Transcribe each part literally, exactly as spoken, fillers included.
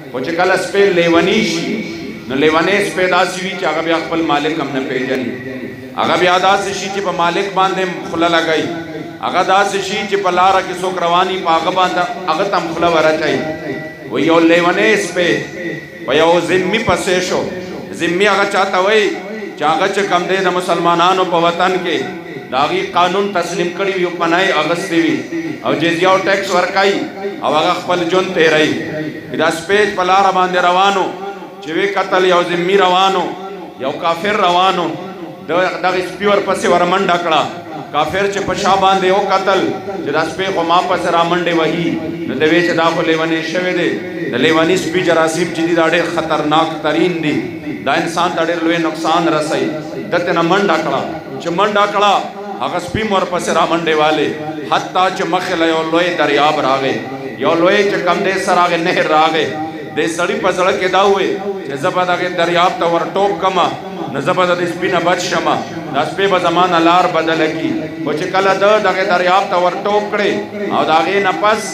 وچه کل سپے لیونیشی نو لیونے سپے دا سیوی چا اگا بیا خپل مالک کم نہ پیجنی اگا بیا دا سشی چی پا مالک باندے خلا لگئی اگا دا سشی چی پا لارا کسو کروانی پا اگا باندے اگا تم خلا ورہ چاہی وہ یو لیونے سپے و یو ذمی پسیشو ذمی اگا چاہتا وئی چاگا چا کم دے دا مسلمانانو پا وطن کے داغی قانون تسلیم کری ویو پنائی اغسطی وی او جیزیاو ٹیکس ورکائی او اگا خپل جن تے رئی دا سپیج پلارا باندے روانو چوے قتل یو ذمی روانو یو کافر روانو داغی سپیور پسی ورمن ڈکڑا کافر چے پشا باندے او قتل چے دا سپیج خما پس رامنڈے وحی ندوے چے دا خو لیوانی شوے دے دا لیوانی سپی جراسیم چی دی دا دے خطرناک ترین دی دا انسان دا دے لوے نقصان رسائی دتے نا من ڈکڑا چے من ڈکڑا اگا سپی مور پس رامنڈے والے حتیٰ چے مخل یو لوے دریاب راگے یو لوے چے کم دے سر آگے نہر راگے دے سڑی پسڑک کے دا ہوئے چے زباد آگے دریاب تا ور ٹوک کما نزباد دے سپی نا بچ شما دا سپی با زمان لار بدلکی وچے کلا دا دا گے دریاب تا ور ٹوک کرے او دا گے نا پس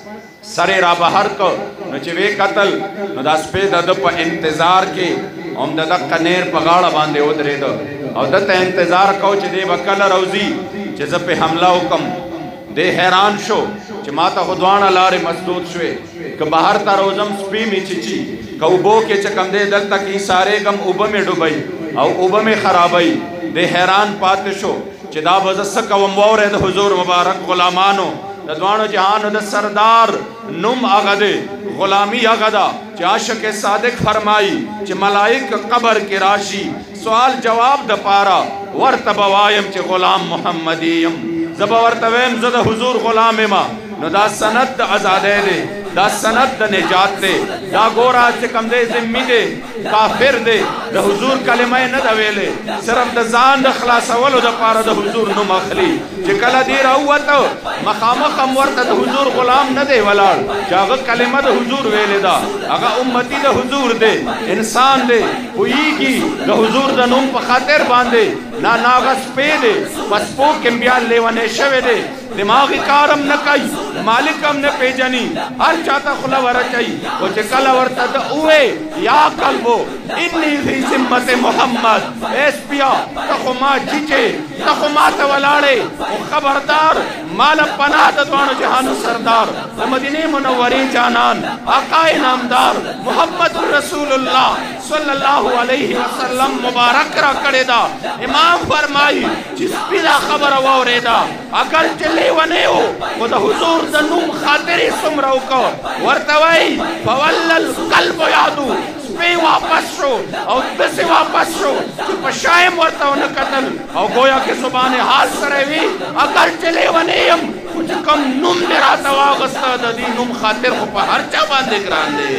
سرے را بہر کو نچے وے قتل نو دا سپی دا دا پا انتظار کے ام دا دا کنیر پا غاڑا باندے ادرے دا او دا تا انتظار کو چے دے با کل روزی چے زب حملہ حکم دے حیران شو چے ماتا خودوانا لارے مسدود شوے کہ باہر تا روزم سپی میں چچی کہ اوبو کے چکم دے دل تک ہی سارے گم اوبا میں ڈوبائی او اوبا میں خرابائی دے حیران پات شو چے دا بزسک وموار دا حضور مبارک غلامانو دا دوانو جہانو دا سردار نم آگا دے غلامی آگا دا چے عاشق صادق فرمائی چے ملائک قبر کی راشی سوال جواب دا پارا ورطبوائیم چے غلام محمدیم زبورتویم زد حضور غلام ما نو دا سند دا عزادے دے دا سند دا نجات دے دا گورا چکم دے ذمی دے کافر دے دا حضور کلمہ ندہ ویلے صرف دا زان دا خلاص اولو دا پارا دا حضور نم اخلی چکل دیر اوتا مخامخم ورطا دا حضور غلام ندے ولار چاگا کلمہ دا حضور ویلے دا اگا امتی دا حضور دے انسان دے ہوئی کی دا حضور دا نم پا خاطر باندے نا ناغس پے دے پس پو کمبیان لیوانے شوے دے دماغی کارم نکائی مالکم نے پیجنی ہر چاہتا خلا ورہ چاہی وہ چکلا ورطا دا اوے یا قلبو انی فی ذمت محمد ایس پیا تخما چیچے تخما تولاڑے خبردار مالا پناہ ددوانو جہانو سردار مدینہ منوری جانان آقا نامدار محمد رسول اللہ صلی اللہ علیہ وسلم مبارک را کڑے دا امام فرمائی جس پیدا خبر وورے دا اگر چلے ونے ہو خدا حضور دا نوم خاطری سمرو کو ورطوائی فولل قلب یادو سپی واپس شو او دسی واپس شو چپ شائم ورطاو نکتل او گویا کے زبان حال سروی اگر چلے ونیم کچھ کم نم نراتا واغستا دا دی نم خاطر کو پا ہر چا باندے گران دے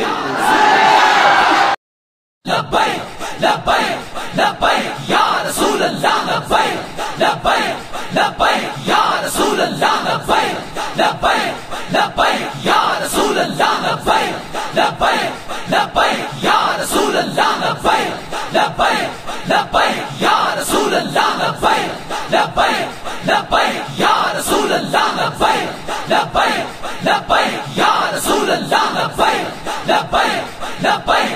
لبیک لبیک لبیک یا رسول اللہ لبیک لبیک لبیک یا رسول اللہ لبیک لبیک لبیک یا رسول اللہ لبیک لبیک لبیک یا رسول اللہ لبیک لبیک لبیک یا رسول اللہ لبیک لبیک لبیک یا رسول اللہ لبیک لبیک لبیک یا رسول اللہ لبیک لبیک لبیک